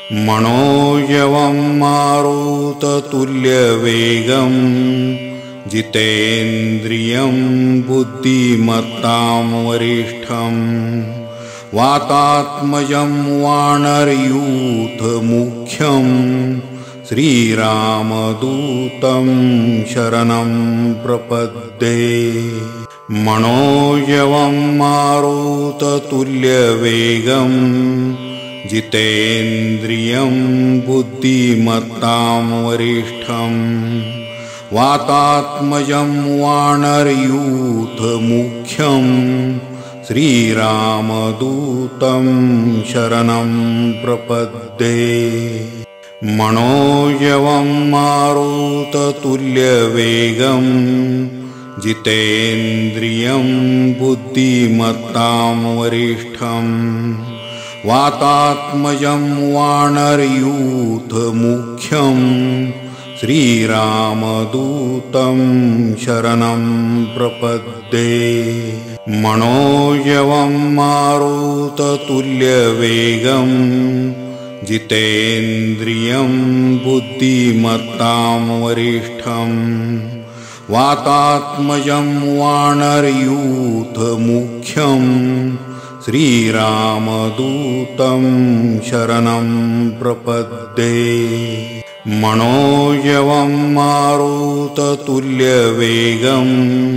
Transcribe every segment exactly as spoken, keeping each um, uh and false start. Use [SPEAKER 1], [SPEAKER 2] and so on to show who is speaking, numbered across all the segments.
[SPEAKER 1] मनोजवं मारुततुल्यवेगं जितेन्द्रियं बुद्धिमत्तां वरिष्ठं वातात्मजं वानरयूथमुख्यं श्रीरामदूतं शरणं प्रपद्ये। मनोजवं मारुततुल्यवेगं जितेन्द्रियं बुद्धिमत्तां वरिष्ठं वातात्मजं वानरयूथमुख्यं श्रीरामदूतं शरणं प्रपद्ये। मनोजवं मारुततुल्यवेगं जितेन्द्रियं बुद्धिमत्तां वरिष्ठं वातात्मजं वानरयूथमुख्यं श्रीरामदूतं शरणं प्रपद्ये। मनोजवं मारुततुल्यवेगं जितेन्द्रियं बुद्धिमत्तां वरिष्ठं वातात्मजं वानरयूथमुख्यं श्रीरामदूतं शरणं प्रपद्ये। मनोजवं मारुततुल्यवेगं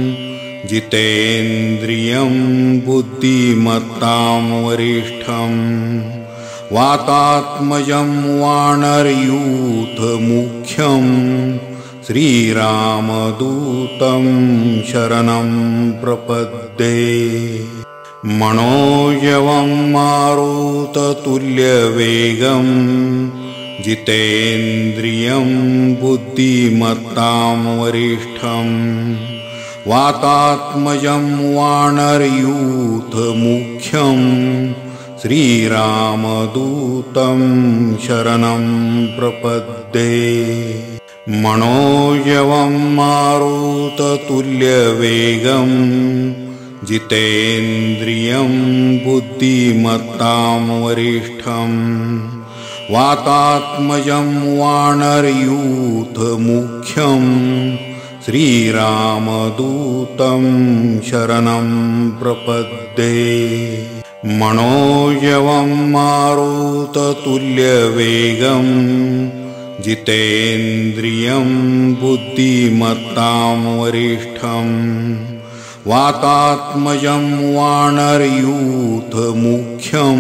[SPEAKER 1] जितेन्द्रियं बुद्धिमत्तां वरिष्ठं वातात्मजं वानरयूथमुख्यं श्रीरामदूतं शरणं प्रपद्ये। मनोजवं मारुततुल्यवेगं जितेन्द्रियं बुद्धिमत्तां वरिष्ठं वातात्मजं वानरयूथमुख्यं श्रीरामदूतं शरणं प्रपद्ये। मनोजवं मारुततुल्यवेगं जितेन्द्रियं बुद्धिमत्तां वरिष्ठं वातात्मजं वानरयूथमुख्यं श्रीरामदूतं शरणं प्रपद्ये। मनोजवं मारुततुल्यवेगं जितेन्द्रियं बुद्धिमत्तां वरिष्ठं वातात्मजं वानरयूथमुख्यं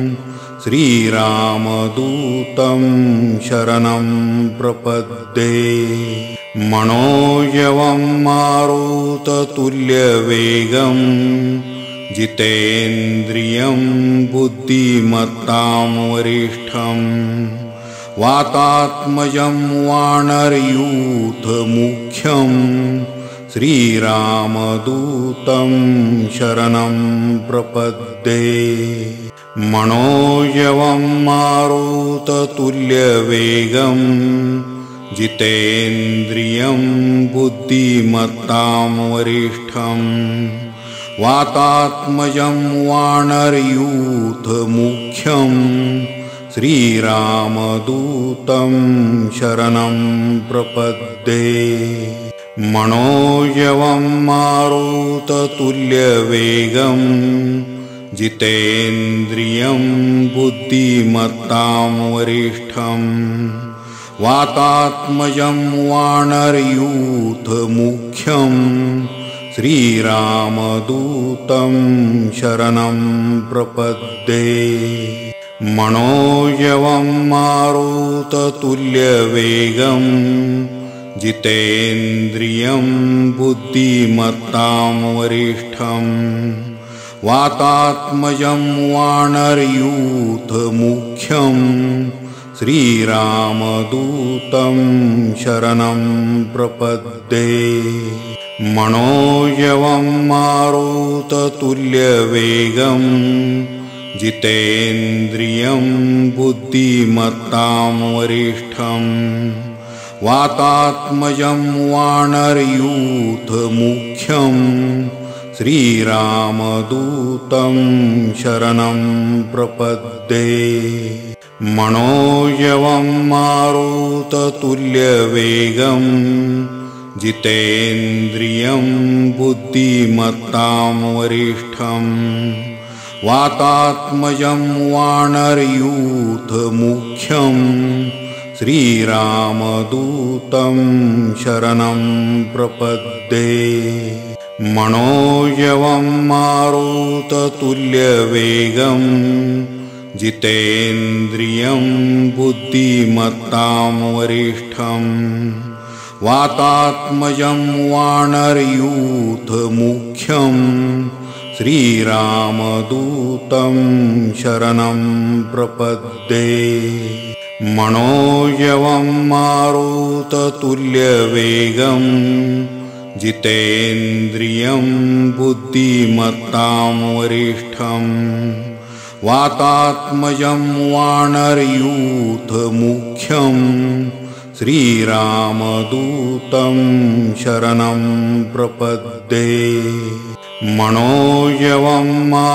[SPEAKER 1] श्रीरामदूतं शरणं प्रपद्ये। मनोजवं मारुततुल्यवेगं जितेन्द्रियं बुद्धिमत्तां वरिष्ठं वातात्मजं वानरयूथमुख्यं श्रीरामदूतं शरणं प्रपद्ये। मनोजवं मारुततुल्यवेगं जितेन्द्रियं बुद्धिमत्तां वरिष्ठं वातात्मजं वानरयूथमुख्यं श्रीरामदूतं शरणं प्रपद्ये। मनोजवं मारुततुल्यवेगं जितेन्द्रियं बुद्धिमत्तां वरिष्ठं वातात्मजं वानरयूथमुख्यं श्रीरामदूतं शरणं प्रपद्ये। मनोजवं मारुततुल्यवेगं जितेन्द्रियं बुद्धिमत्तां वरिष्ठं वातात्मजं वानरयूथमुख्यं श्रीरामदूतं शरणं प्रपद्ये। मनोजवं मारुततुल्यवेगं जितेन्द्रियं बुद्धिमत्तां वरिष्ठं वातात्मजं वानरयूथमुख्यं श्रीरामदूतं शरणं प्रपद्ये। मनोजवं मारुततुल्यवेगं जितेन्द्रियं बुद्धिमत्तां वरिष्ठं वातात्मजं वानरयूथमुख्यं श्रीरामदूतं शरणं प्रपद्ये। मनोजवं मारुततुल्यवेगं जितेन्द्रियं बुद्धिमत्तां वरिष्ठं वातात्मजं वानरयूथमुख्यं श्रीरामदूतं शरणं प्रपद्ये। मनोजवं मारुततुल्यवेगं जितेन्द्रियं बुद्धिमत्तां वरिष्ठं वातात्मजं वानरयूथमुख्यं श्रीरामदूतं शरणं प्रपद्ये। मनोजवं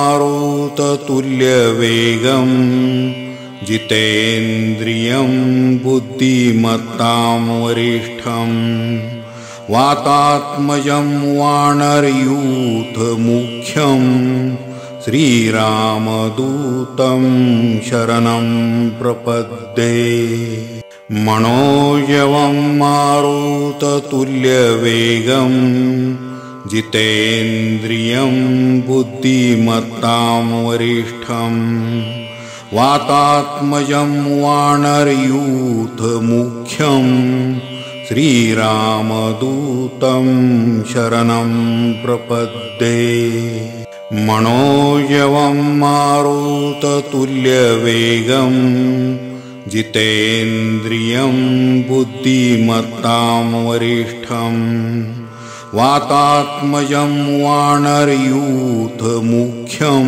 [SPEAKER 1] मारुततुल्यवेगं जितेन्द्रियं बुद्धिमत्तां वरिष्ठं वातात्मजं वानरयूथमुख्यं श्रीरामदूतं शरणं प्रपद्ये। मनोजवं मारुततुल्यवेगं जितेन्द्रियं बुद्धिमत्तां वरिष्ठं वातात्मजं वानरयूथमुख्यं श्रीरामदूतं शरणं प्रपद्ये। मनोजवं मारुततुल्यवेगं जितेन्द्रियं बुद्धिमत्तां वरिष्ठं वातात्मजं वानरयूथमुख्यं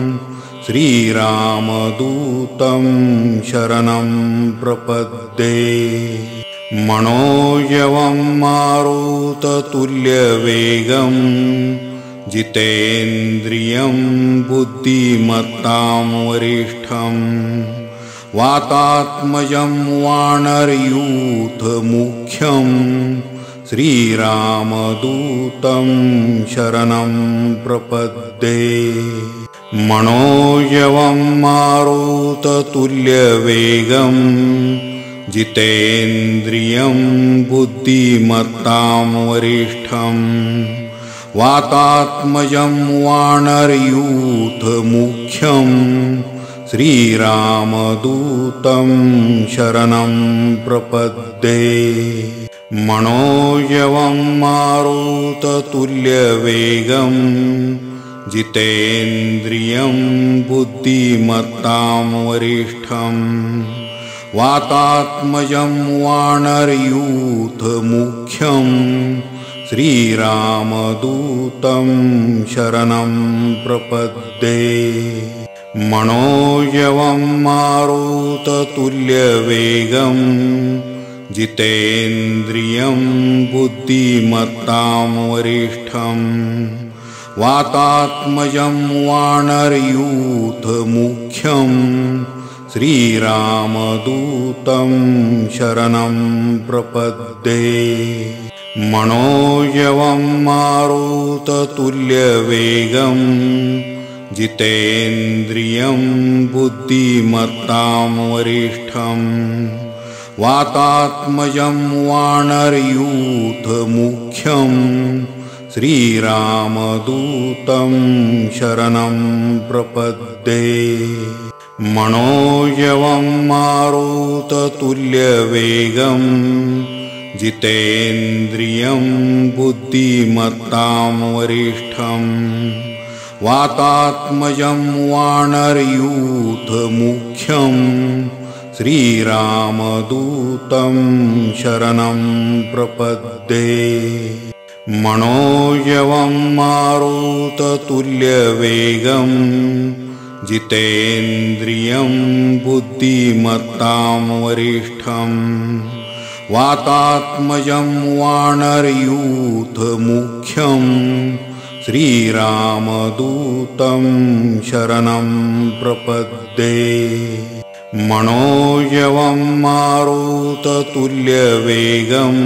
[SPEAKER 1] श्रीरामदूतं शरणं प्रपद्ये। मनोजवं मारुततुल्यवेगं जितेन्द्रियं बुद्धिमत्तां वरिष्ठं वातात्मजं वानरयूथमुख्यं श्रीरामदूतं शरणं प्रपद्ये। मनोजवं मारुततुल्यवेगं जितेन्द्रियं बुद्धिमत्तां वरिष्ठं वातात्मजं वानरयूथमुख्यं श्रीरामदूतं शरणं प्रपद्ये। मनोजवं मारुततुल्यवेगं जितेन्द्रियं बुद्धिमत्तां वरिष्ठं वातात्मजं वानरयूथमुख्यं श्रीरामदूतं शरणं प्रपद्ये। मनोजवं मारुततुल्यवेगं जितेन्द्रियं बुद्धिमत्तां वरिष्ठं वातात्मजं वानरयूथमुख्यं श्रीरामदूतं शरणं प्रपद्ये। मनोजवं मारुततुल्यवेगं जितेन्द्रियं बुद्धिमत्तां वरिष्ठं वातात्मजं वानरयूथमुख्यं श्रीरामदूतं शरणं प्रपद्ये। मनोजवं मारुततुल्यवेगं जितेन्द्रियं बुद्धिमत्तां वरिष्ठं वातात्मजं वानरयूथमुख्यं श्रीरामदूतं शरणं प्रपद्ये। मनोजवं मारुततुल्यवेगं जितेन्द्रियं बुद्धिमत्तां वरिष्ठं वातात्मजं वानरयूथमुख्यं श्रीरामदूतं शरणं प्रपद्ये। मनोजवं मारुततुल्यवेगं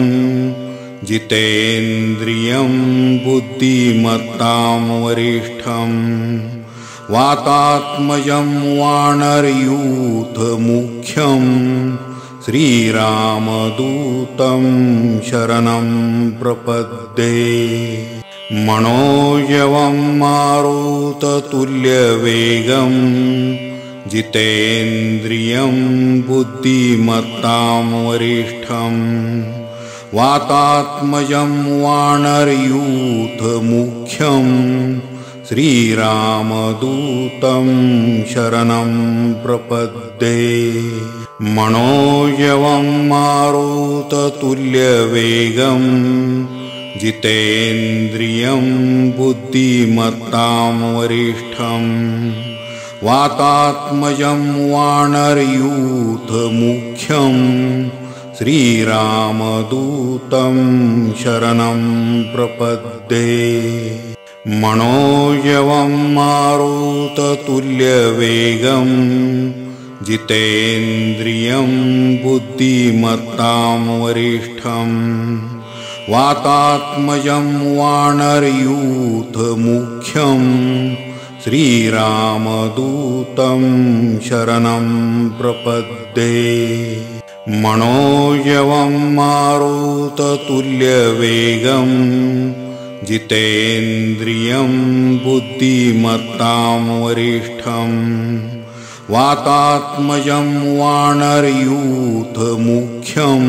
[SPEAKER 1] जितेन्द्रियं बुद्धिमत्तां वरिष्ठं वातात्मजं वानरयूथमुख्यं श्रीरामदूतं शरणं प्रपद्ये। मनोजवं मारुततुल्यवेगं जितेन्द्रियं बुद्धिमत्तां वरिष्ठं वातात्मजं वानरयूथमुख्यं श्रीरामदूतं शरणं प्रपद्ये। मनोजवं मारुततुल्यवेगं जितेन्द्रियं बुद्धिमत्तां वरिष्ठं वातात्मजं वानरयूथमुख्यं श्रीरामदूतं शरणं प्रपद्ये। मनोजवं मारुततुल्यवेगं जितेन्द्रियं बुद्धिमत्तां वरिष्ठं वातात्मजं वानरयूथमुख्यं श्रीरामदूतं शरणं प्रपद्ये। मनोजवं मारुततुल्यवेगं जितेन्द्रियं बुद्धिमत्तां वरिष्ठं वातात्मजं वानरयूथमुख्यं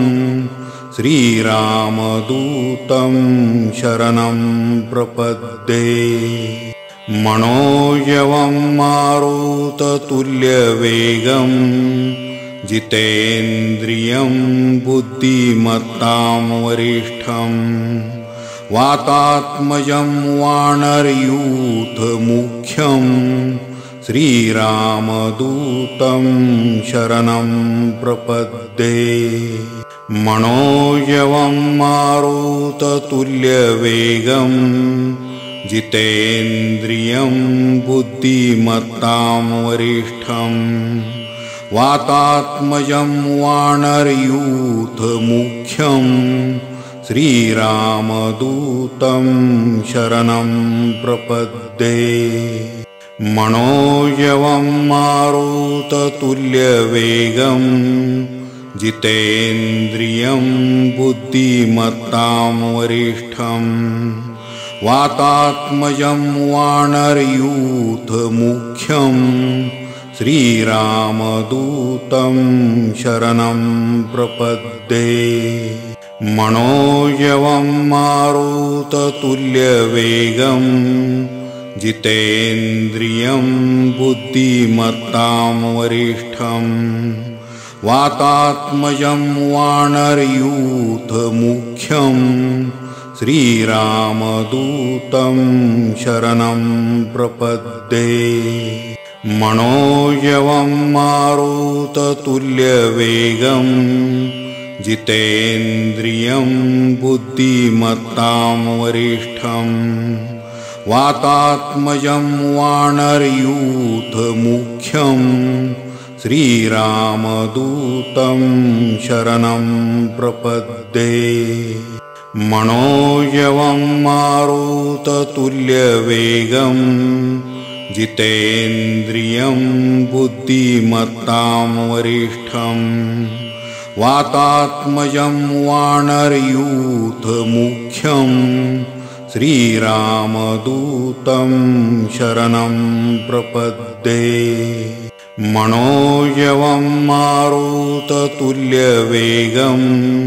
[SPEAKER 1] श्रीरामदूतं शरणं प्रपद्ये। मनोजवं मारुततुल्यवेगं जितेन्द्रियं बुद्धिमत्तां वरिष्ठं वातात्मजं वानरयूथमुख्यं श्रीरामदूतं शरणं प्रपद्ये। मनोजवं मारुततुल्यवेगं जितेन्द्रियं बुद्धिमत्तां वरिष्ठं वातात्मजं वानरयूथमुख्यं श्रीरामदूतं शरणं प्रपद्ये। मनोजवं मारुततुल्यवेगं जितेन्द्रियं बुद्धिमत्तां वरिष्ठं वातात्मजं वानरयूथमुख्यं श्रीरामदूतं शरणं प्रपद्ये। मनोजवं मारुततुल्यवेगं जितेन्द्रियं बुद्धिमत्तां वरिष्ठं वातात्मजं वानरयूथमुख्यं श्रीरामदूतं शरणं प्रपद्ये। मनोजवं मारुततुल्यवेगं जितेन्द्रियं बुद्धिमत्तां वरिष्ठं वातात्मजं वानरयूथमुख्यं श्रीरामदूतं शरणं प्रपद्ये। मनोजवं मारुततुल्यवेगं जितेन्द्रियं बुद्धिमत्तां वरिष्ठं वातात्मजं वानरयूथमुख्यं श्रीरामदूतं शरणं प्रपद्ये। मनोजवं मारुततुल्यवेगं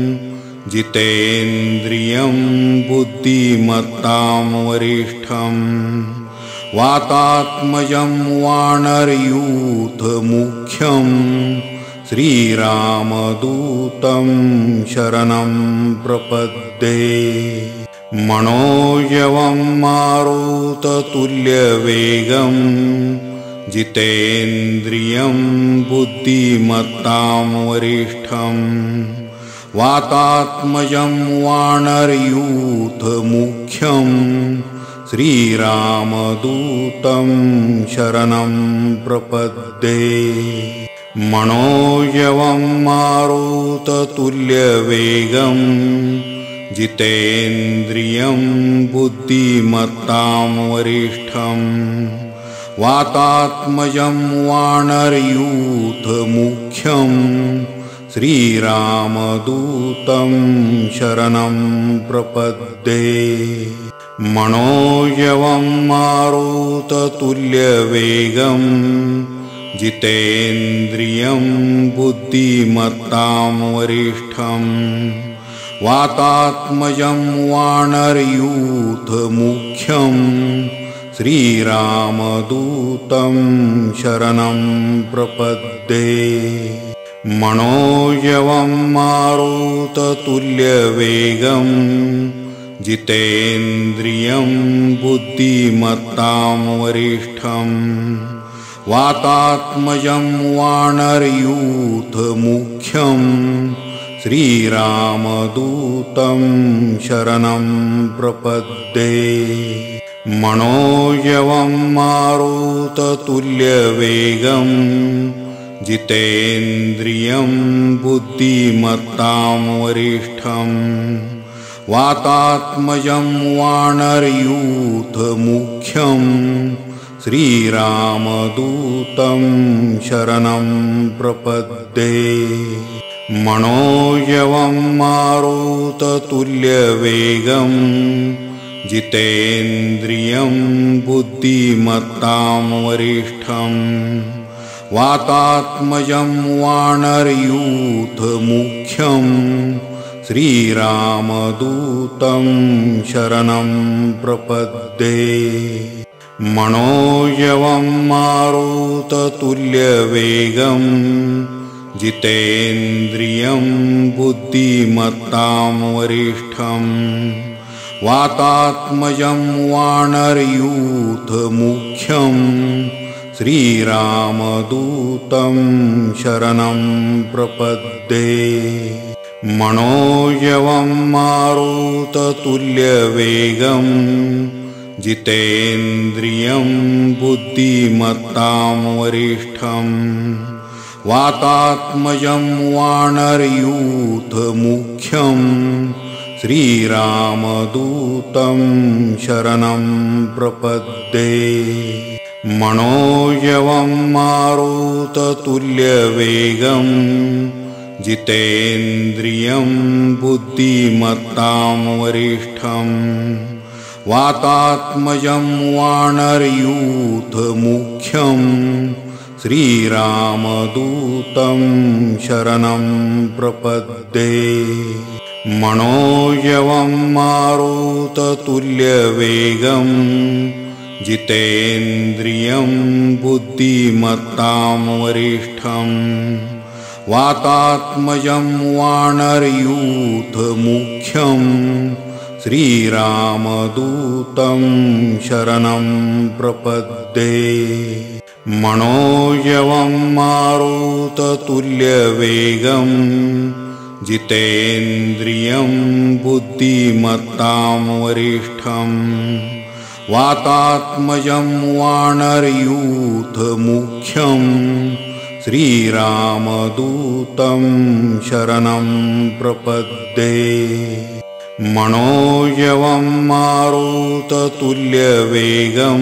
[SPEAKER 1] जितेन्द्रियं बुद्धिमत्तां वरिष्ठं वातात्मजं वानरयूथमुख्यं श्रीरामदूतं शरणं प्रपद्ये। मनोजवं मारुततुल्यवेगं जितेन्द्रियं बुद्धिमत्तां वरिष्ठं वातात्मजं वानरयूथमुख्यं श्रीरामदूतं शरणं प्रपद्ये। मनोजवं मारुततुल्यवेगं जितेन्द्रियं बुद्धिमत्तां वरिष्ठं वातात्मजं वानरयूथमुख्यं श्रीरामदूतं शरणं प्रपद्ये। मनोजवं मारुततुल्यवेगं जितेन्द्रियं बुद्धिमत्तां वरिष्ठं वातात्मजं वानरयूथमुख्यं श्रीरामदूतं शरणं प्रपद्ये। मनोजवं मारुततुल्यवेगं जितेन्द्रियं बुद्धिमत्तां वरिष्ठं वातात्मजं वानरयूथमुख्यं श्रीरामदूतं शरणं प्रपद्ये। मनोजवं मारुततुल्यवेगं जितेन्द्रियं बुद्धिमत्तां वरिष्ठं वातात्मजं वानरयूथमुख्यं श्रीरामदूतं शरणं प्रपद्ये। मनोजवं मारुततुल्यवेगं जितेन्द्रियं बुद्धिमत्तां वरिष्ठं वातात्मजं वानरयूथमुख्यं श्रीरामदूतं शरणं प्रपद्ये। मनोजवं मारुततुल्यवेगं जितेन्द्रियं बुद्धिमत्तां वरिष्ठं वातात्मजं वानरयूथमुख्यं श्रीरामदूतं शरणं प्रपद्ये। मनोजवं मारुततुल्यवेगं जितेन्द्रियं बुद्धिमत्तां वरिष्ठं वातात्मजं वानरयूथमुख्यं श्रीरामदूतं शरणं प्रपद्ये। मनोजवं मारुततुल्यवेगं जितेन्द्रियं बुद्धिमत्तां वरिष्ठं वातात्मजं वानरयूथमुख्यं श्रीरामदूतं शरणं प्रपद्ये। मनोजवं मारुततुल्यवेगं जितेन्द्रियं बुद्धिमत्तां वरिष्ठं वातात्मजं वानरयूथमुख्यं श्रीरामदूतं शरणं प्रपद्ये। मनोजवं मारुततुल्यवेगं जितेन्द्रियं बुद्धिमत्तां वरिष्ठं वातात्मजं वानरयूथमुख्यं श्रीरामदूतं शरणं प्रपद्ये। मनोजवं मारुततुल्यवेगं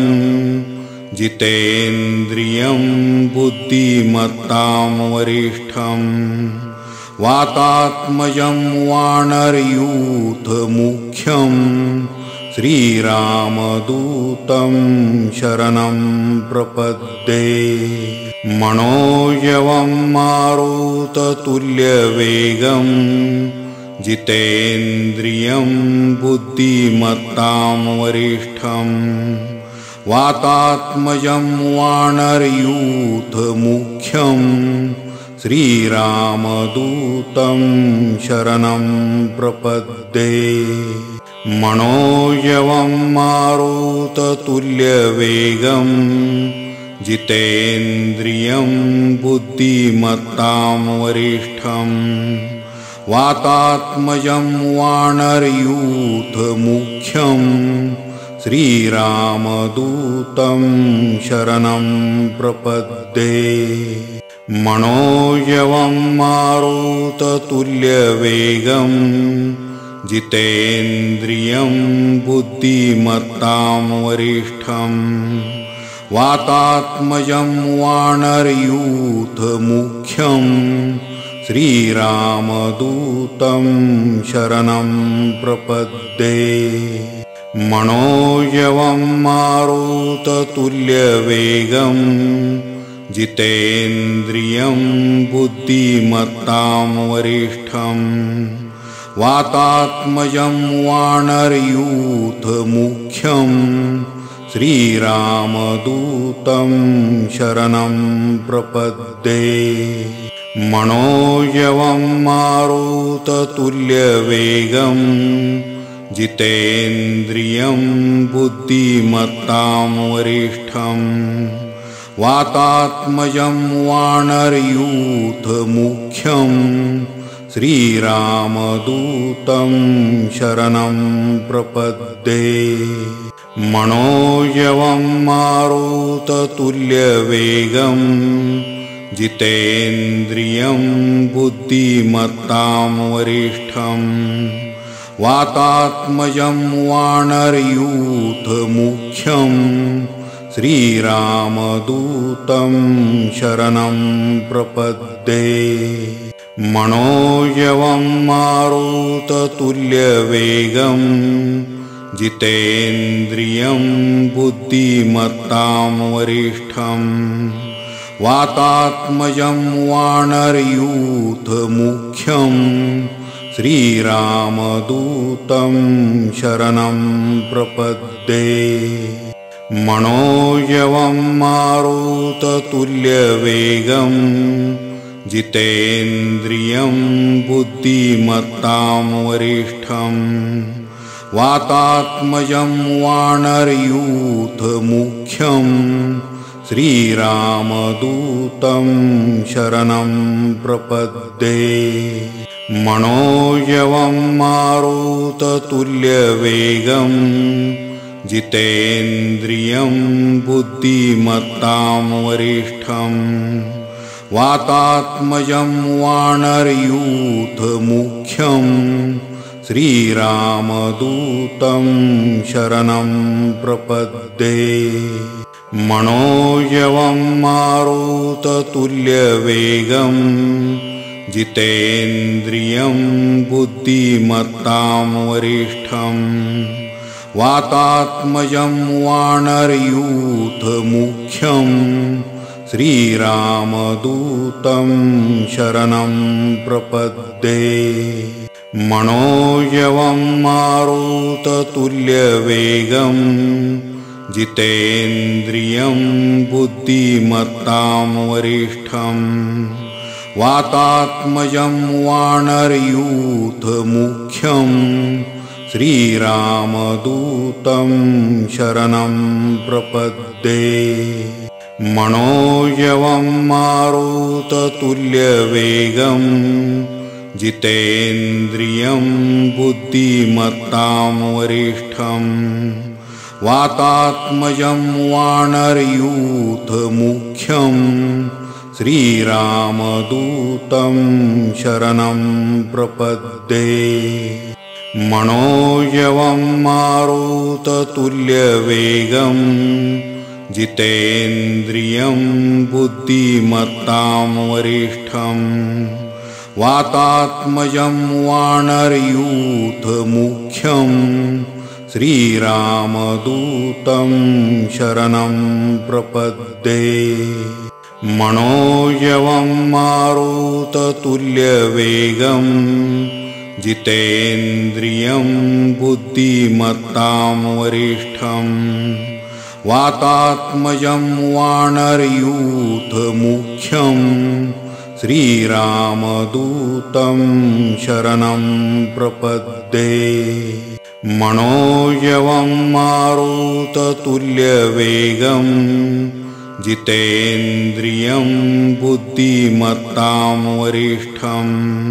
[SPEAKER 1] जितेन्द्रियं बुद्धिमत्तां वरिष्ठं वातात्मजं वानरयूथमुख्यं श्रीरामदूतं शरणं प्रपद्ये। मनोजवं मारुततुल्यवेगं जितेन्द्रियं बुद्धिमत्तां वरिष्ठं वातात्मजं वानरयूथमुख्यं श्रीरामदूतं शरणं प्रपद्ये। मनोजवं मारुततुल्यवेगं जितेन्द्रियं बुद्धिमत्तां वरिष्ठं वातात्मजं वानरयूथमुख्यं श्रीरामदूतं शरणं प्रपद्ये। मनोजवं मारुततुल्यवेगं जितेन्द्रियं बुद्धिमत्तां वरिष्ठं वातात्मजं वानरयूथमुख्यं श्रीरामदूतं शरणं प्रपद्ये। मनोजवं मारुततुल्यवेगं जितेन्द्रियं बुद्धिमत्तां वरिष्ठं वातात्मजं वानरयूथमुख्यं श्रीरामदूतं शरणं प्रपद्ये। मनोजवं मारुततुल्यवेगं जितेन्द्रियं बुद्धिमत्तां वरिष्ठं वातात्मजं वानरयूथमुख्यं श्रीरामदूतं शरणं प्रपद्ये। मनोजवं मारुततुल्यवेगं जितेन्द्रियं बुद्धिमत्तां वरिष्ठं वातात्मजं वानरयूथमुख्यं श्रीरामदूतं शरणं प्रपद्ये। मनोजवं मारुततुल्यवेगं जितेन्द्रियं बुद्धिमत्तां वरिष्ठं वातात्मजं वानरयूथमुख्यं श्रीरामदूतं शरणं प्रपद्ये। मनोजवं मारुततुल्यवेगं जितेन्द्रियं बुद्धिमत्तां वरिष्ठं वातात्मजं वानरयूथमुख्यं श्रीरामदूतं शरणं प्रपद्ये। मनोजवं मारुततुल्यवेगं जितेन्द्रियं बुद्धिमत्तां वरिष्ठं वातात्मजं वानरयूथमुख्यं श्रीरामदूतं शरणं प्रपद्ये। मनोजवं मारुततुल्यवेगं जितेन्द्रियं बुद्धिमत्तां वरिष्ठं वातात्मजं वानरयूथमुख्यं श्रीरामदूतं शरणं प्रपद्ये। मनोजवं मारुततुल्यवेगं जितेन्द्रियं बुद्धिमत्तां वरिष्ठं वातात्मजं वानरयूथमुख्यं श्रीरामदूतं शरणं प्रपद्ये। मनोजवं मारुततुल्यवेगं जितेन्द्रियं बुद्धिमत्तां वरिष्ठं वातात्मजं वानरयूथमुख्यं श्रीरामदूतं शरणं प्रपद्ये। मनोजवं मारुततुल्यवेगं जितेन्द्रियं बुद्धिमत्तां वरिष्ठं वातात्मजं वानरयूथमुख्यं श्रीरामदूतं शरणं प्रपद्ये। मनोजवं मारुततुल्यवेगं जितेन्द्रियं बुद्धिमत्तां वरिष्ठं वातात्मजं वानरयूथमुख्यं श्रीरामदूतं शरणं प्रपद्ये। मनोजवं मारुततुल्यवेगं जितेन्द्रियं बुद्धिमत्तां वरिष्ठं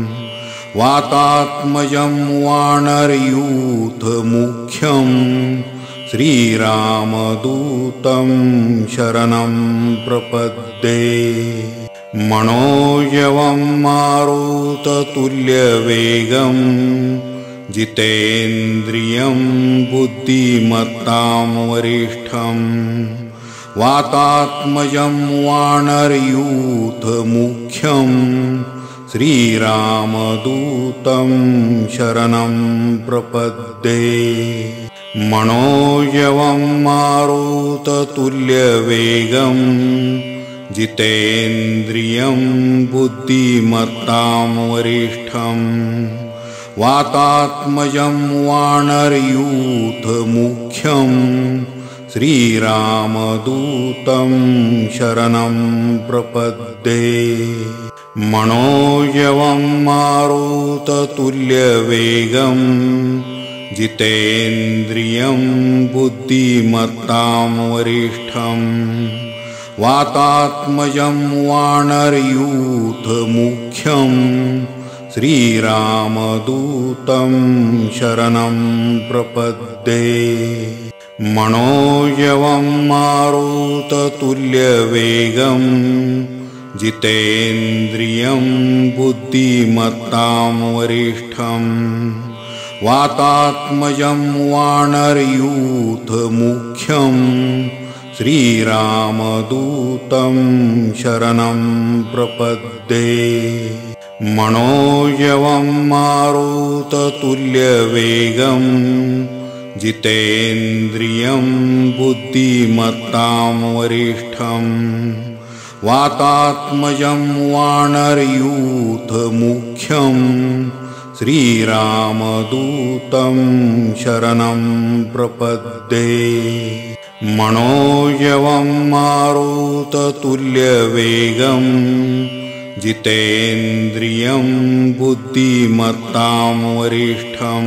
[SPEAKER 1] वातात्मजं वानरयूथमुख्यं श्रीरामदूतं शरणं प्रपद्ये। मनोजवं मारुततुल्यवेगं जितेन्द्रियं बुद्धिमत्तां वरिष्ठं वातात्मजं वानरयूथमुख्यं श्रीरामदूतं शरणं प्रपद्ये। मनोजवं मारुततुल्यवेगं जितेन्द्रियं बुद्धिमत्तां वरिष्ठं वातात्मजं वानरयूथमुख्यं श्रीरामदूतं शरणं प्रपद्ये। मनोजवं मारुततुल्यवेगं जितेन्द्रियं बुद्धिमत्तां वरिष्ठं वातात्मजं वानरयूथमुख्यं श्रीरामदूतं शरणं प्रपद्ये। मनोजवं मारुततुल्यवेगं जितेन्द्रियं बुद्धिमत्तां वरिष्ठं वातात्मजं वानरयूथमुख्यं श्रीरामदूतं शरणं प्रपद्ये। मनोजवं मारुततुल्यवेगं जितेन्द्रियं बुद्धिमत्तां वरिष्ठं वातात्मजं वानरयूथमुख्यं श्रीरामदूतं शरणं प्रपद्ये। मनोजवं मारुततुल्यवेगं जितेन्द्रियं बुद्धिमत्तां वरिष्ठं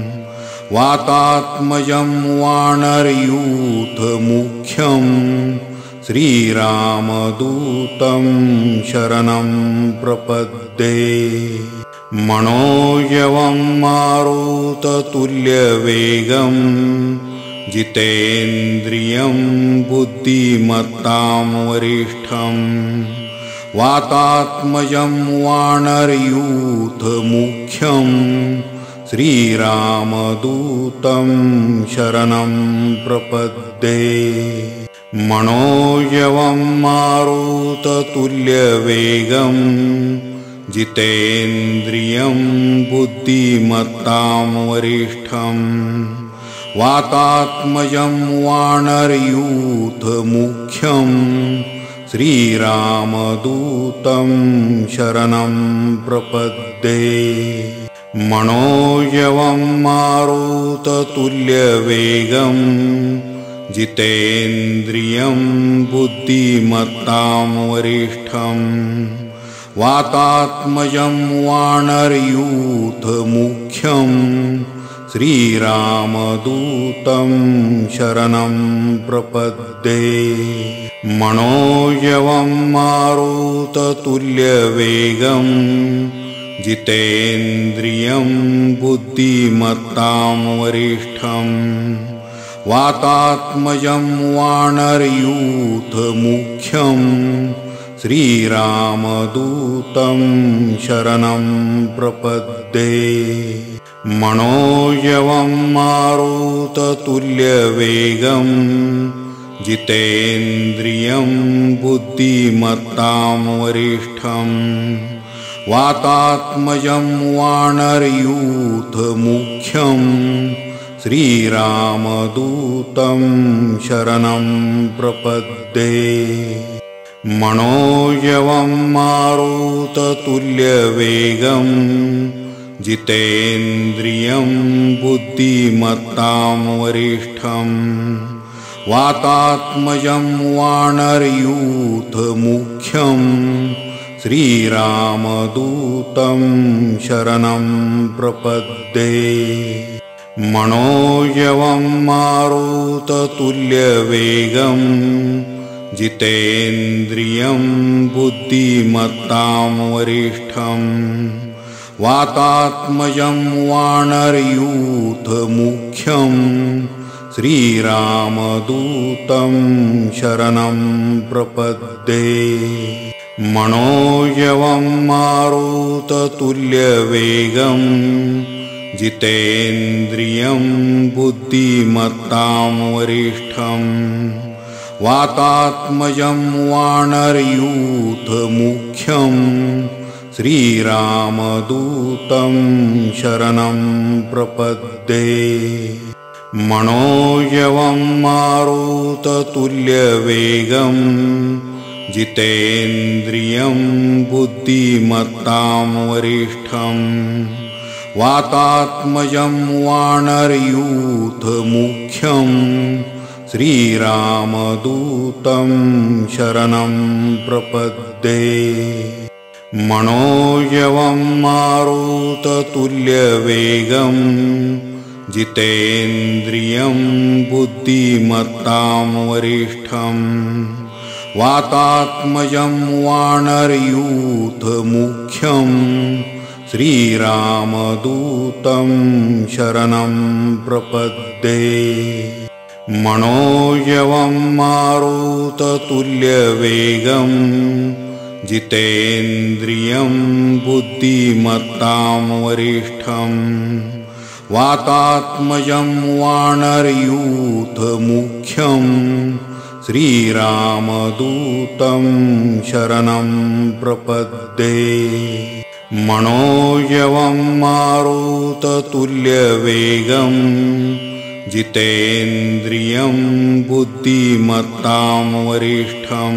[SPEAKER 1] वातात्मजं वानरयूथमुख्यं श्रीरामदूतं शरणं प्रपद्ये। मनोजवं मारुततुल्यवेगं जितेन्द्रियं बुद्धिमत्तां वरिष्ठं वातात्मजं वानरयूथमुख्यं श्रीरामदूतं शरणं प्रपद्ये। मनोजवं मारुततुल्यवेगं जितेन्द्रियं बुद्धिमत्तां वरिष्ठं वातात्मजं वानरयूथमुख्यं श्रीरामदूतं शरणं प्रपद्ये। मनोजवं मारुततुल्यवेगं जितेन्द्रियं बुद्धिमत्तां वरिष्ठं वातात्मजं वानरयूथमुख्यं श्रीरामदूतं शरणं प्रपद्ये। मनोजवं मारुततुल्यवेगं जितेन्द्रियं बुद्धिमत्तां वरिष्ठं वातात्मजं वानरयूथमुख्यं श्रीरामदूतं शरणं प्रपद्ये। मनोजवं मारुततुल्यवेगं जितेन्द्रियं बुद्धिमत्तां वरिष्ठं वातात्मजं वानरयूथमुख्यं श्रीरामदूतं शरणं प्रपद्ये। मनोजवं मारुततुल्यवेगं जितेन्द्रियं बुद्धिमत्तां वरिष्ठं वातात्मजं वानरयूथमुख्यं श्रीरामदूतं शरणं प्रपद्ये। मनोजवं मारुततुल्यवेगं जितेन्द्रियं बुद्धिमत्तां वरिष्ठं वातात्मजं वानरयूथमुख्यं श्रीरामदूतं शरणं प्रपद्ये। मनोजवं मारुततुल्यवेगं जितेन्द्रियं बुद्धिमत्तां वरिष्ठं वातात्मजं वानरयूथमुख्यं श्रीरामदूतं शरणं प्रपद्ये। मनोजवं मारुततुल्यवेगं जितेन्द्रियं बुद्धिमत्तां वरिष्ठं वातात्मजं वानरयूथमुख्यं श्रीरामदूतं शरणं प्रपद्ये। मनोजवं मारुततुल्यवेगं जितेन्द्रियं बुद्धिमत्तां वरिष्ठं वातात्मजं वानरयूथमुख्यं श्रीरामदूतं शरणं प्रपद्ये। मनोजवं मारुततुल्यवेगं जितेन्द्रियं बुद्धिमत्तां वरिष्ठं वातात्मजं वानरयूथमुख्यं श्रीरामदूतं शरणं प्रपद्ये। मनोजवं मारुततुल्यवेगं जितेन्द्रियं बुद्धिमत्तां वरिष्ठं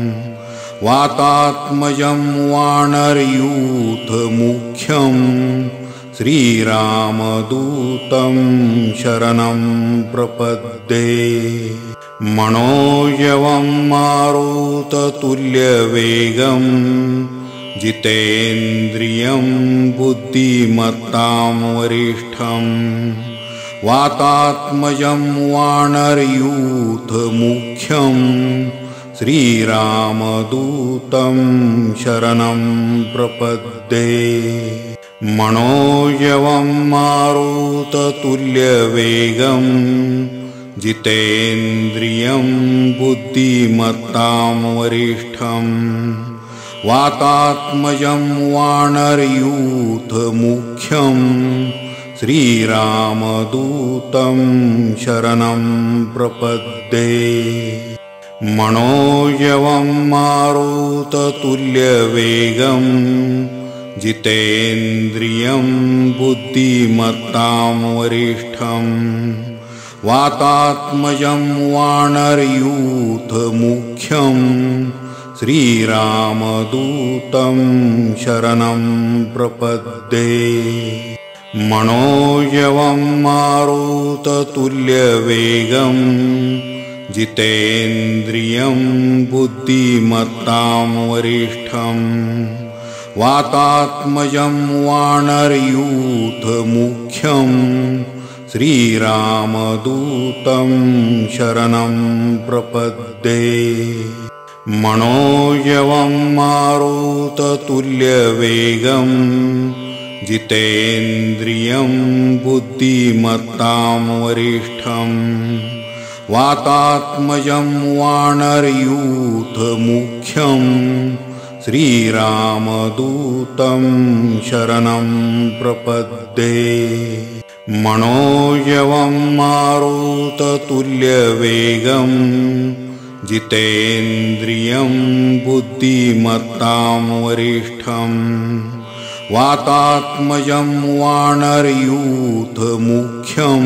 [SPEAKER 1] वातात्मजं वानरयूथमुख्यं श्रीरामदूतं शरणं प्रपद्ये। मनोजवं मारुततुल्यवेगं जितेन्द्रियं बुद्धिमत्तां वरिष्ठं वातात्मजं वानरयूथमुख्यं श्रीरामदूतं शरणं प्रपद्ये। मनोजवं मारुततुल्यवेगं जितेन्द्रियं बुद्धिमत्तां वरिष्ठं वातात्मजं वानरयूथमुख्यं श्रीरामदूतं शरणं प्रपद्ये। मनोजवं मारुततुल्यवेगं जितेन्द्रियं बुद्धिमत्तां वरिष्ठं वातात्मजं वानरयूथमुख्यं श्रीरामदूतं शरणं प्रपद्ये। मनोजवं मारुततुल्यवेगं जितेन्द्रियं बुद्धिमत्तां वरिष्ठं वातात्मजं वानरयूथमुख्यं श्रीरामदूतं शरणं प्रपद्ये। मनोजवं मारुततुल्यवेगं जितेन्द्रियं बुद्धिमत्तां वरिष्ठं वातात्मजं वानरयूथमुख्यं श्रीरामदूतं शरणं प्रपद्ये। मनोजवं मारुततुल्यवेगं जितेन्द्रियं बुद्धिमत्तां वरिष्ठं वातात्मजं वानरयूथमुख्यं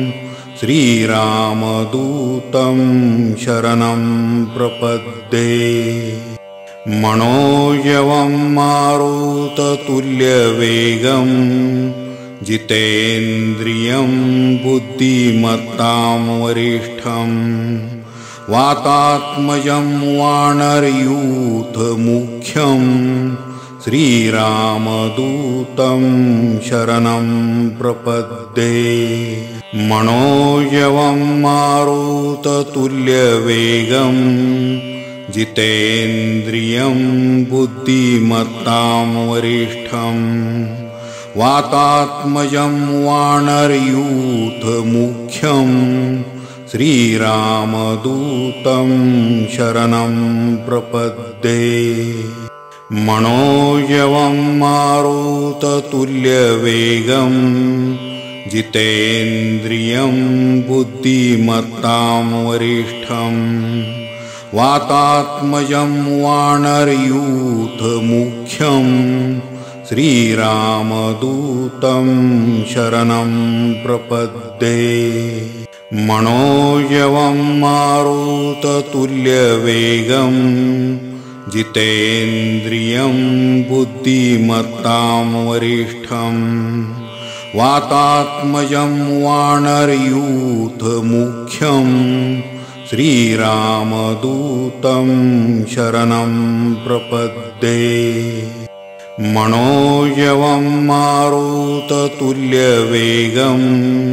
[SPEAKER 1] श्रीरामदूतं शरणं प्रपद्ये। मनोजवं मारुततुल्यवेगं जितेन्द्रियं बुद्धिमत्तां वरिष्ठं वातात्मजं वानरयूथमुख्यं श्रीरामदूतं शरणं प्रपद्ये। मनोजवं मारुततुल्यवेगं जितेन्द्रियं बुद्धिमत्तां वरिष्ठं वातात्मजं वानरयूथमुख्यं श्रीरामदूतं शरणं प्रपद्ये। मनोजवं मारुततुल्यवेगं जितेन्द्रियं बुद्धिमत्तां वरिष्ठं वातात्मजं वानरयूथमुख्यं श्रीरामदूतं शरणं प्रपद्ये। मनोजवं मारुततुल्यवेगं जितेन्द्रियं बुद्धिमत्तां वरिष्ठं वातात्मजं वानरयूथमुख्यं श्रीरामदूतं शरणं प्रपद्ये। मनोजवं मारुततुल्यवेगं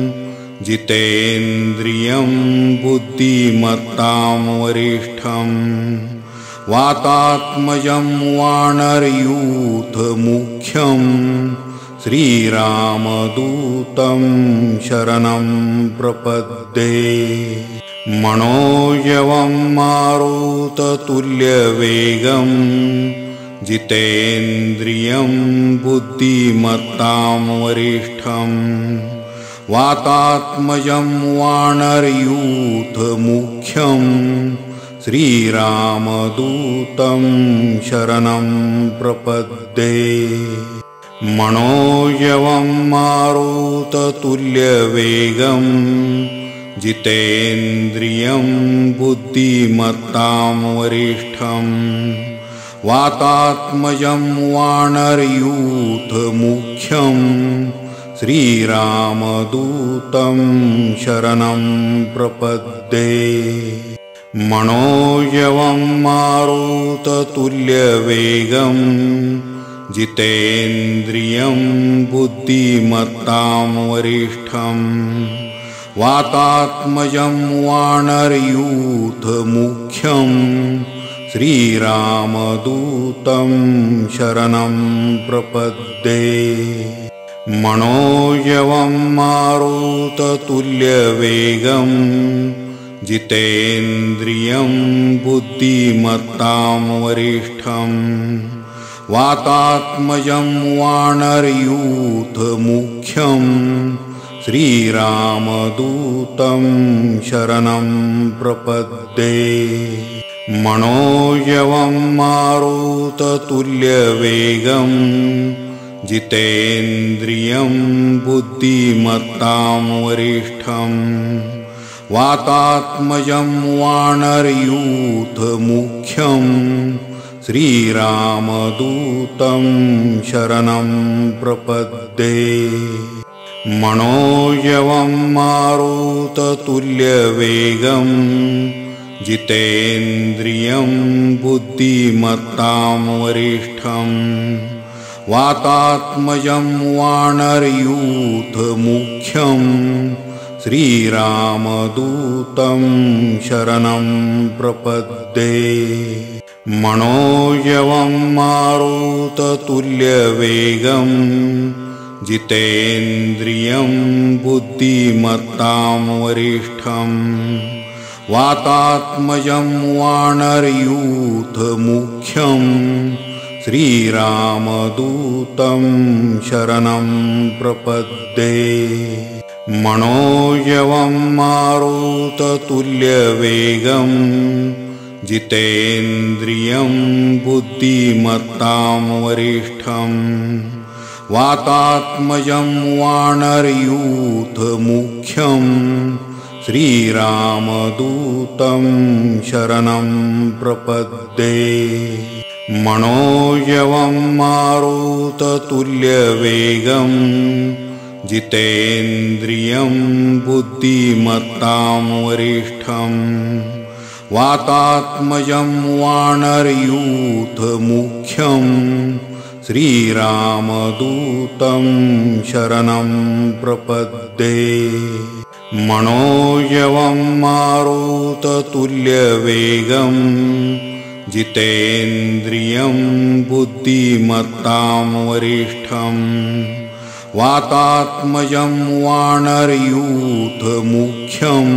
[SPEAKER 1] जितेन्द्रियं बुद्धिमत्तां वरिष्ठं वातात्मजं वानरयूथमुख्यं श्रीरामदूतं शरणं प्रपद्ये। मनोजवं मारुततुल्यवेगं जितेन्द्रियं बुद्धिमत्तां वरिष्ठं वातात्मजं वानरयूथमुख्यं श्रीरामदूतं शरणं प्रपद्ये। मनोजवं मारुततुल्यवेगं जितेन्द्रियं बुद्धिमत्तां वरिष्ठं वातात्मजं वानरयूथमुख्यं श्रीरामदूतं शरणं प्रपद्ये। मनोजवं मारुततुल्यवेगं जितेन्द्रियं बुद्धिमत्तां वरिष्ठं वातात्मजं वानरयूथमुख्यं श्रीरामदूतं शरणं प्रपद्ये। मनोजवं मारुततुल्यवेगं जितेन्द्रियं बुद्धिमत्तां वरिष्ठं वातात्मजं वानरयूथमुख्यं श्रीरामदूतं शरणं प्रपद्ये। मनोजवं मारुततुल्यवेगं जितेन्द्रियं बुद्धिमत्तां वरिष्ठं वातात्मजं वानरयूथमुख्यं श्रीरामदूतं शरणं प्रपद्ये। मनोजवं मारुततुल्यवेगं जितेन्द्रियं बुद्धिमत्तां वरिष्ठं वातात्मजं वानरयूथमुख्यं श्रीरामदूतं शरणं प्रपद्ये। मनोजवं मारुततुल्यवेगं जितेन्द्रियं बुद्धिमत्तां वरिष्ठं वातात्मजं वानरयूथमुख्यं श्रीरामदूतं शरणं प्रपद्ये। मनोजवं मारुततुल्यवेगं जितेन्द्रियं बुद्धिमत्तां वरिष्ठं वातात्मजं वानरयूथमुख्यं श्रीरामदूतं शरणं प्रपद्ये। मनोजवं मारुततुल्यवेगं जितेन्द्रियं बुद्धिमत्तां वरिष्ठं वातात्मजं वानरयूथमुख्यं श्रीरामदूतं शरणं प्रपद्ये। मनोजवं मारुततुल्यवेगं जितेन्द्रियं बुद्धिमत्तां वरिष्ठं वातात्मजं वानरयूथमुख्यं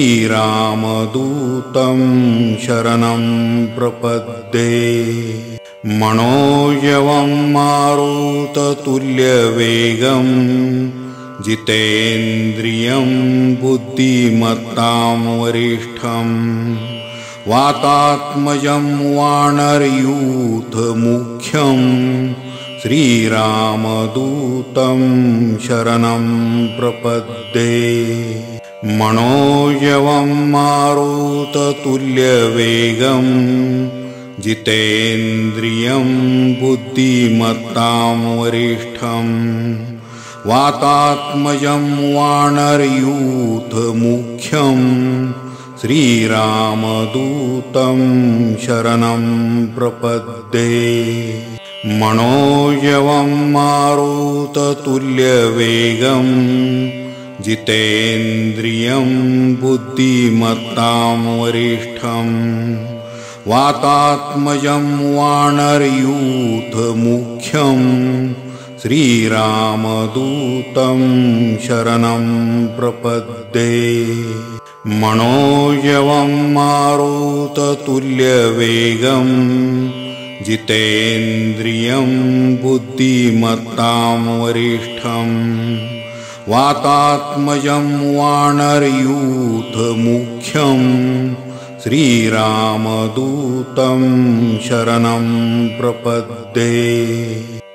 [SPEAKER 1] श्रीरामदूतं शरणं प्रपद्ये। मनोजवं मारुततुल्यवेगं जितेन्द्रियं बुद्धिमत्तां वरिष्ठं वातात्मजं वानरयूथमुख्यं श्रीरामदूतं शरणं प्रपद्ये। मनोजवं मारुततुल्यवेगं जितेन्द्रियं बुद्धिमत्तां वरिष्ठं वातात्मजं वानरयूथमुख्यं श्रीरामदूतं शरणं प्रपद्ये। मनोजवं मारुततुल्यवेगं जितेन्द्रियं बुद्धिमत्तां वरिष्ठं वातात्मजं वानरयूथमुख्यं श्रीरामदूतं शरणं प्रपद्ये। मनोजवं मारुततुल्यवेगं जितेन्द्रियं बुद्धिमत्तां वरिष्ठं वातात्मजं वानरयूथमुख्यं श्रीरामदूतं शरणं प्रपद्ये।